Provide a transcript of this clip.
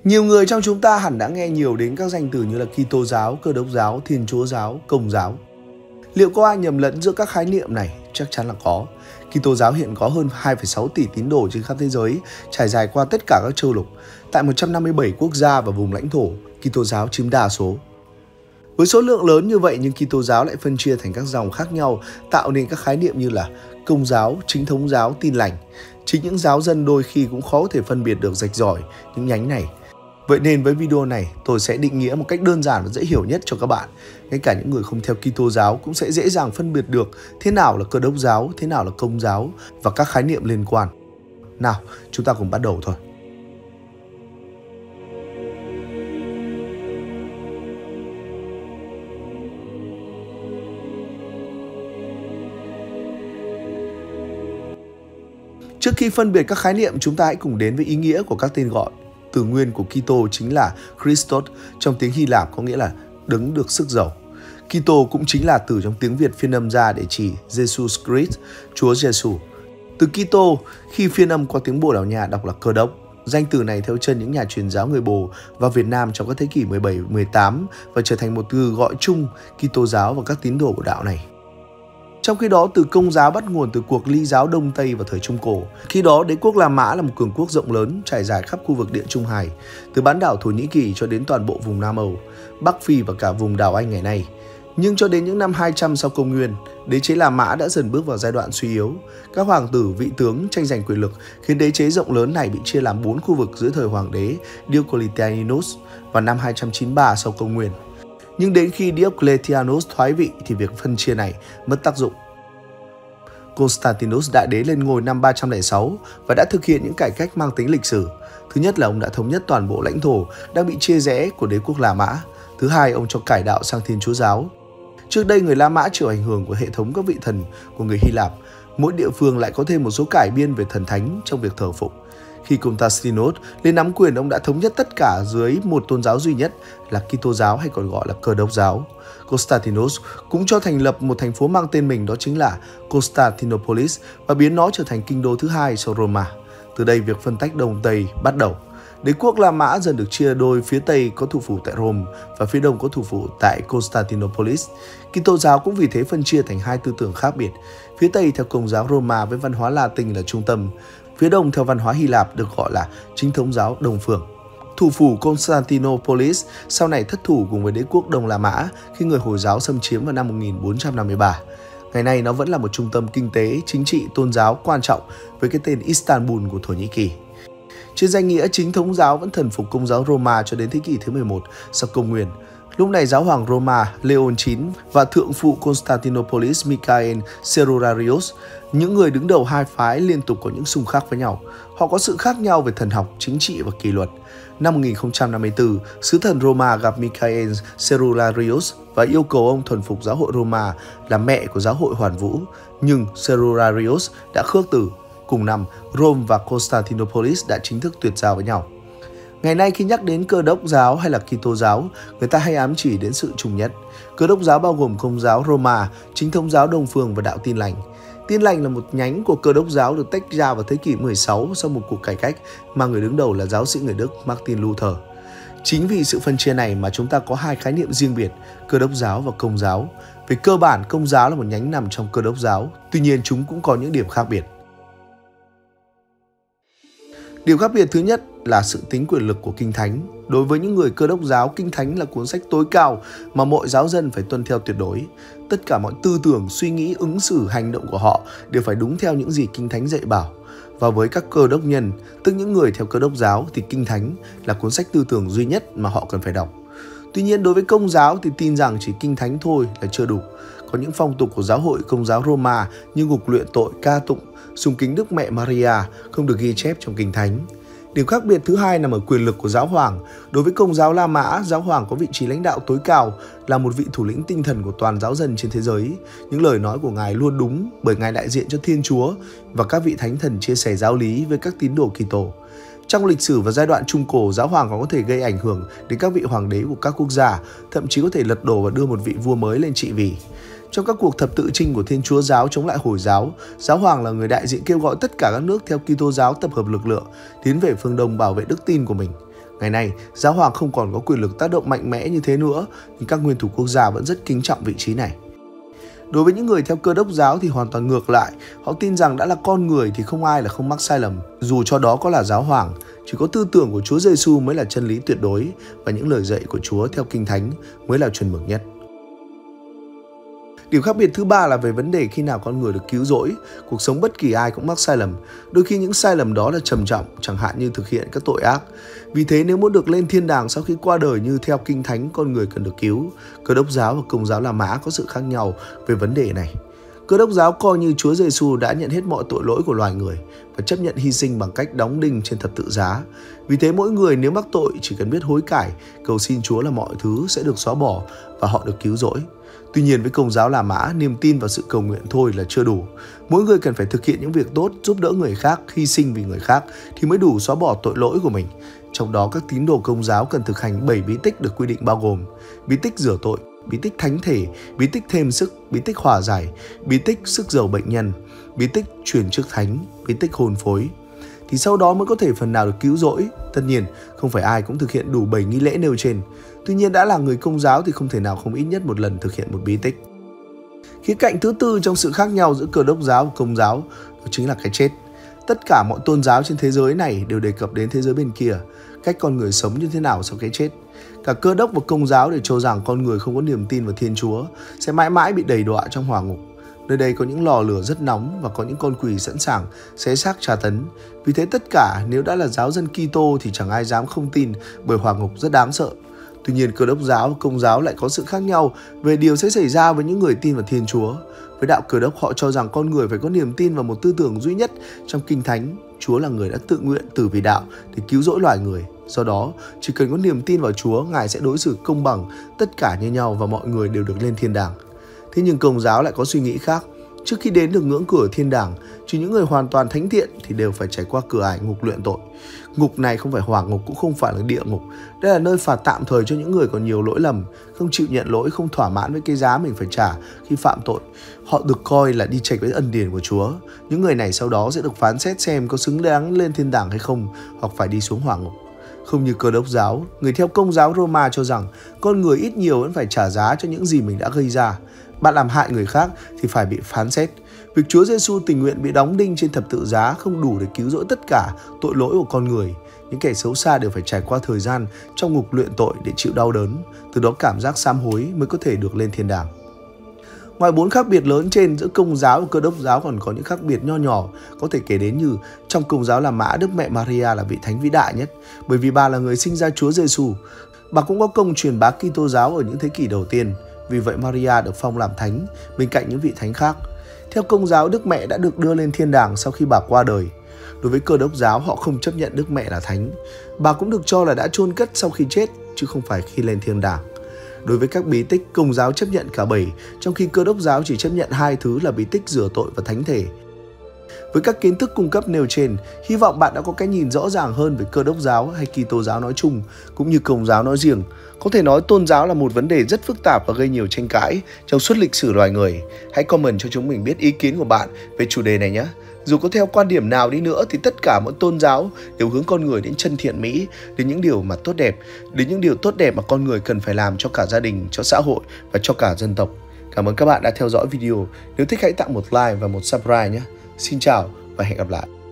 Nhiều người trong chúng ta hẳn đã nghe nhiều đến các danh từ như là Kitô giáo, Cơ đốc giáo, Thiên Chúa giáo, Công giáo. Liệu có ai nhầm lẫn giữa các khái niệm này? Chắc chắn là có. Kitô giáo hiện có hơn 2,6 tỷ tín đồ trên khắp thế giới, trải dài qua tất cả các châu lục. Tại 157 quốc gia và vùng lãnh thổ, Kitô giáo chiếm đa số. Với số lượng lớn như vậy nhưng Kitô giáo lại phân chia thành các dòng khác nhau, tạo nên các khái niệm như là Công giáo, Chính thống giáo, Tin lành. Chính những giáo dân đôi khi cũng khó có thể phân biệt được rạch ròi những nhánh này. Vậy nên với video này, tôi sẽ định nghĩa một cách đơn giản và dễ hiểu nhất cho các bạn. Ngay cả những người không theo Kitô giáo cũng sẽ dễ dàng phân biệt được thế nào là Cơ đốc giáo, thế nào là Công giáo và các khái niệm liên quan. Nào, chúng ta cùng bắt đầu thôi. Trước khi phân biệt các khái niệm, chúng ta hãy cùng đến với ý nghĩa của các tên gọi. Từ nguyên của Kitô chính là Christos, trong tiếng Hy Lạp có nghĩa là đấng được sức giàu. Kitô cũng chính là từ trong tiếng Việt phiên âm ra để chỉ Jesus Christ, Chúa Giêsu. Từ Kitô, khi phiên âm qua tiếng Bồ Đào Nha đọc là Cơ đốc. Danh từ này theo chân những nhà truyền giáo người Bồ vào Việt Nam trong các thế kỷ 17-18 và trở thành một từ gọi chung Kitô giáo và các tín đồ của đạo này. Trong khi đó, từ Công giáo bắt nguồn từ cuộc ly giáo Đông Tây vào thời Trung Cổ. Khi đó, đế quốc La Mã là một cường quốc rộng lớn trải dài khắp khu vực Địa Trung Hải, từ bán đảo Thổ Nhĩ Kỳ cho đến toàn bộ vùng Nam Âu, Bắc Phi và cả vùng đảo Anh ngày nay. Nhưng cho đến những năm 200 sau Công nguyên, đế chế La Mã đã dần bước vào giai đoạn suy yếu. Các hoàng tử, vị tướng tranh giành quyền lực khiến đế chế rộng lớn này bị chia làm 4 khu vực dưới thời hoàng đế Diocletianus vào năm 293 sau Công nguyên. Nhưng đến khi Diocletianus thoái vị thì việc phân chia này mất tác dụng. Constantinus đại đế lên ngôi năm 306 và đã thực hiện những cải cách mang tính lịch sử. Thứ nhất là ông đã thống nhất toàn bộ lãnh thổ đang bị chia rẽ của đế quốc La Mã. Thứ hai, ông cho cải đạo sang Thiên Chúa giáo. Trước đây, người La Mã chịu ảnh hưởng của hệ thống các vị thần của người Hy Lạp. Mỗi địa phương lại có thêm một số cải biên về thần thánh trong việc thờ phụng. Khi Constantinus lên nắm quyền, ông đã thống nhất tất cả dưới một tôn giáo duy nhất là Kitô giáo hay còn gọi là Cơ đốc giáo. Constantinus cũng cho thành lập một thành phố mang tên mình, đó chính là Constantinopolis, và biến nó trở thành kinh đô thứ hai sau Roma. Từ đây, việc phân tách Đông Tây bắt đầu. Đế quốc La Mã dần được chia đôi, phía Tây có thủ phủ tại Rome và phía Đông có thủ phủ tại Constantinopolis. Kitô giáo cũng vì thế phân chia thành hai tư tưởng khác biệt. Phía Tây theo Công giáo Roma với văn hóa Latin là trung tâm. Phía Đông theo văn hóa Hy Lạp được gọi là Chính thống giáo Đông phương. Thủ phủ Constantinopolis sau này thất thủ cùng với đế quốc Đông La Mã khi người Hồi giáo xâm chiếm vào năm 1453. Ngày nay nó vẫn là một trung tâm kinh tế, chính trị, tôn giáo quan trọng với cái tên Istanbul của Thổ Nhĩ Kỳ. Trên danh nghĩa Chính thống giáo vẫn thần phục Công giáo Roma cho đến thế kỷ thứ 11 sau Công nguyên. Lúc này giáo hoàng Roma Leon IX và thượng phụ Constantinopolis Michael Serorarius, những người đứng đầu hai phái, liên tục có những xung khắc với nhau. Họ có sự khác nhau về thần học, chính trị và kỷ luật. Năm 1054, sứ thần Roma gặp Michael Serorarius và yêu cầu ông thuần phục giáo hội Roma là mẹ của giáo hội Hoàn Vũ. Nhưng Serorarius đã khước từ. Cùng năm, Rome và Constantinopolis đã chính thức tuyệt giao với nhau. Ngày nay khi nhắc đến Cơ đốc giáo hay là Kitô giáo, người ta hay ám chỉ đến sự trùng nhất. Cơ đốc giáo bao gồm Công giáo Roma, Chính thống giáo Đông phương và đạo Tin lành. Tin lành là một nhánh của Cơ đốc giáo được tách ra vào thế kỷ 16 sau một cuộc cải cách mà người đứng đầu là giáo sĩ người Đức Martin Luther. Chính vì sự phân chia này mà chúng ta có hai khái niệm riêng biệt, Cơ đốc giáo và Công giáo. Về cơ bản, Công giáo là một nhánh nằm trong Cơ đốc giáo, tuy nhiên chúng cũng có những điểm khác biệt. Điểm khác biệt thứ nhất là sự tính quyền lực của Kinh Thánh. Đối với những người Cơ đốc giáo, Kinh Thánh là cuốn sách tối cao mà mọi giáo dân phải tuân theo tuyệt đối. Tất cả mọi tư tưởng, suy nghĩ, ứng xử, hành động của họ đều phải đúng theo những gì Kinh Thánh dạy bảo. Và với các Cơ đốc nhân, tức những người theo Cơ đốc giáo, thì Kinh Thánh là cuốn sách tư tưởng duy nhất mà họ cần phải đọc. Tuy nhiên đối với Công giáo thì tin rằng chỉ Kinh Thánh thôi là chưa đủ. Có những phong tục của giáo hội Công giáo Roma như ngục luyện tội, ca tụng, sùng kính Đức Mẹ Maria không được ghi chép trong Kinh Thánh. Điểm khác biệt thứ hai nằm ở quyền lực của giáo hoàng. Đối với Công giáo La Mã, giáo hoàng có vị trí lãnh đạo tối cao, là một vị thủ lĩnh tinh thần của toàn giáo dân trên thế giới. Những lời nói của Ngài luôn đúng bởi Ngài đại diện cho Thiên Chúa và các vị thánh thần chia sẻ giáo lý với các tín đồ Kitô. Trong lịch sử và giai đoạn Trung Cổ, giáo hoàng còn có thể gây ảnh hưởng đến các vị hoàng đế của các quốc gia, thậm chí có thể lật đổ và đưa một vị vua mới lên trị vì. Trong các cuộc thập tự chinh của Thiên Chúa giáo chống lại Hồi giáo, giáo hoàng là người đại diện kêu gọi tất cả các nước theo Kitô giáo tập hợp lực lượng tiến về phương Đông bảo vệ đức tin của mình. Ngày nay, giáo hoàng không còn có quyền lực tác động mạnh mẽ như thế nữa, nhưng các nguyên thủ quốc gia vẫn rất kính trọng vị trí này. Đối với những người theo Cơ đốc giáo thì hoàn toàn ngược lại, họ tin rằng đã là con người thì không ai là không mắc sai lầm, dù cho đó có là giáo hoàng. Chỉ có tư tưởng của Chúa Giêsu mới là chân lý tuyệt đối và những lời dạy của Chúa theo Kinh Thánh mới là chuẩn mực nhất. Điểm khác biệt thứ ba là về vấn đề khi nào con người được cứu rỗi. Cuộc sống bất kỳ ai cũng mắc sai lầm. Đôi khi những sai lầm đó là trầm trọng, chẳng hạn như thực hiện các tội ác. Vì thế nếu muốn được lên thiên đàng sau khi qua đời như theo Kinh Thánh, con người cần được cứu. Cơ đốc giáo và Công giáo La Mã có sự khác nhau về vấn đề này. Cơ đốc giáo coi như Chúa Giêsu đã nhận hết mọi tội lỗi của loài người và chấp nhận hy sinh bằng cách đóng đinh trên thập tự giá. Vì thế mỗi người nếu mắc tội chỉ cần biết hối cải, cầu xin Chúa là mọi thứ sẽ được xóa bỏ và họ được cứu rỗi. Tuy nhiên với Công giáo La Mã, niềm tin vào sự cầu nguyện thôi là chưa đủ. Mỗi người cần phải thực hiện những việc tốt, giúp đỡ người khác, hy sinh vì người khác thì mới đủ xóa bỏ tội lỗi của mình. Trong đó các tín đồ Công giáo cần thực hành 7 bí tích được quy định bao gồm: bí tích rửa tội, bí tích thánh thể, bí tích thêm sức, bí tích hòa giải, bí tích sức giàu bệnh nhân, bí tích truyền chức thánh, bí tích hôn phối. Thì sau đó mới có thể phần nào được cứu rỗi. Tất nhiên, không phải ai cũng thực hiện đủ 7 nghi lễ nêu trên. Tuy nhiên đã là người Công giáo thì không thể nào không ít nhất một lần thực hiện một bí tích. Khía cạnh thứ tư trong sự khác nhau giữa Cơ đốc giáo và Công giáo đó chính là cái chết. Tất cả mọi tôn giáo trên thế giới này đều đề cập đến thế giới bên kia, cách con người sống như thế nào sau cái chết. Cả Cơ đốc và Công giáo đều cho rằng con người không có niềm tin vào Thiên Chúa sẽ mãi mãi bị đày đọa trong hỏa ngục. Nơi đây có những lò lửa rất nóng và có những con quỷ sẵn sàng xé xác tra tấn. Vì thế tất cả nếu đã là giáo dân Kitô thì chẳng ai dám không tin, bởi hỏa ngục rất đáng sợ. Tuy nhiên Cơ đốc giáo và Công giáo lại có sự khác nhau về điều sẽ xảy ra với những người tin vào Thiên Chúa. Với đạo Cơ đốc họ cho rằng con người phải có niềm tin vào một tư tưởng duy nhất trong Kinh Thánh: Chúa là người đã tự nguyện tử vì đạo để cứu rỗi loài người. Do đó, chỉ cần có niềm tin vào Chúa, Ngài sẽ đối xử công bằng, tất cả như nhau và mọi người đều được lên thiên đàng. Thế nhưng Công giáo lại có suy nghĩ khác. Trước khi đến được ngưỡng cửa thiên đàng, chỉ những người hoàn toàn thánh thiện thì đều phải trải qua cửa ải ngục luyện tội. Ngục này không phải hỏa ngục, cũng không phải là địa ngục. Đây là nơi phạt tạm thời cho những người còn nhiều lỗi lầm, không chịu nhận lỗi, không thỏa mãn với cái giá mình phải trả khi phạm tội. Họ được coi là đi chệch với ân điển của Chúa. Những người này sau đó sẽ được phán xét xem có xứng đáng lên thiên đàng hay không, hoặc phải đi xuống hỏa ngục. Không như Cơ đốc giáo, người theo Công giáo Roma cho rằng con người ít nhiều vẫn phải trả giá cho những gì mình đã gây ra. Bạn làm hại người khác thì phải bị phán xét. Việc Chúa Giêsu tình nguyện bị đóng đinh trên thập tự giá không đủ để cứu rỗi tất cả tội lỗi của con người. Những kẻ xấu xa đều phải trải qua thời gian trong ngục luyện tội để chịu đau đớn, từ đó cảm giác sám hối mới có thể được lên thiên đàng. Ngoài 4 khác biệt lớn trên giữa Công giáo và Cơ đốc giáo còn có những khác biệt nho nhỏ có thể kể đến, như trong Công giáo La Mã, Đức Mẹ Maria là vị thánh vĩ đại nhất bởi vì bà là người sinh ra Chúa Giêsu. Bà cũng có công truyền bá Kitô giáo ở những thế kỷ đầu tiên. Vì vậy Maria được phong làm thánh bên cạnh những vị thánh khác. Theo Công giáo, Đức Mẹ đã được đưa lên thiên đàng sau khi bà qua đời. Đối với Cơ đốc giáo, họ không chấp nhận Đức Mẹ là thánh. Bà cũng được cho là đã chôn cất sau khi chết, chứ không phải khi lên thiên đàng. Đối với các bí tích, Công giáo chấp nhận cả 7, trong khi Cơ đốc giáo chỉ chấp nhận 2 thứ là bí tích rửa tội và thánh thể. Với các kiến thức cung cấp nêu trên, hy vọng bạn đã có cái nhìn rõ ràng hơn về Cơ đốc giáo hay Kitô giáo nói chung, cũng như Công giáo nói riêng. Có thể nói tôn giáo là một vấn đề rất phức tạp và gây nhiều tranh cãi trong suốt lịch sử loài người. Hãy comment cho chúng mình biết ý kiến của bạn về chủ đề này nhé. Dù có theo quan điểm nào đi nữa thì tất cả mọi tôn giáo đều hướng con người đến chân thiện mỹ, đến những điều mà tốt đẹp, đến những điều tốt đẹp mà con người cần phải làm cho cả gia đình, cho xã hội và cho cả dân tộc. Cảm ơn các bạn đã theo dõi video. Nếu thích hãy tặng một like và một subscribe nhé. Xin chào và hẹn gặp lại.